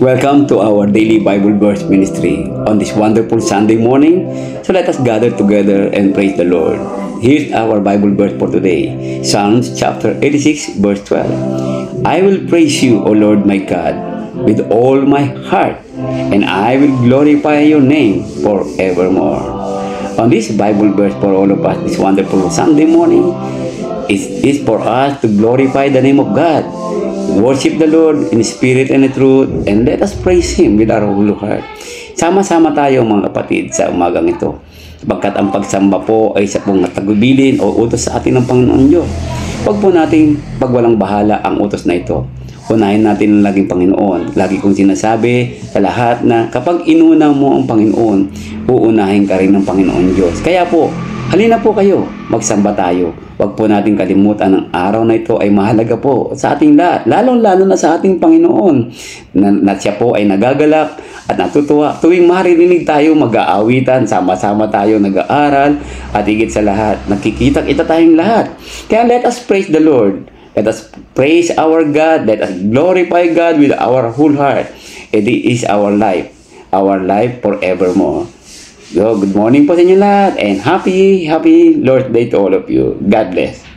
Welcome to our daily Bible verse ministry on this wonderful Sunday morning. So let us gather together and praise the Lord. Here's our Bible verse for today. Psalms chapter 86 verse 12. I will praise you, O Lord my God, with all my heart, and I will glorify your name forevermore. On this Bible verse for all of us this wonderful Sunday morning, it is for us to glorify the name of God. Worship the Lord in spirit and in truth, and let us praise Him with our whole heart. Sama-sama tayo mga kapatid sa umagang ito, sapagkat ang pagsamba po ay sa pong tagubilin o utos sa atin ng Panginoon Diyos. Huwag po natin pagwalang bahala ang utos na ito. Unahin natin ang laging Panginoon. Lagi kong sinasabi sa lahat na kapag inuna mo ang Panginoon, uunahin ka rin ng Panginoon Diyos. Kaya po, halina po kayo, magsamba tayo. Huwag po natin kalimutan ang araw na ito ay mahalaga po sa ating lahat, lalong-lalo na sa ating Panginoon, na siya po ay nagagalak at natutuwa. Tuwing maririnig tayo mag-aawitan, sama-sama tayo nag-aaral, at higit sa lahat, nakikita-kita tayong lahat. Kaya let us praise the Lord. Let us praise our God. Let us glorify God with our whole heart. It is our life forevermore. So, good morning po sa inyo lahat, and happy Lord's Day to all of you. God bless.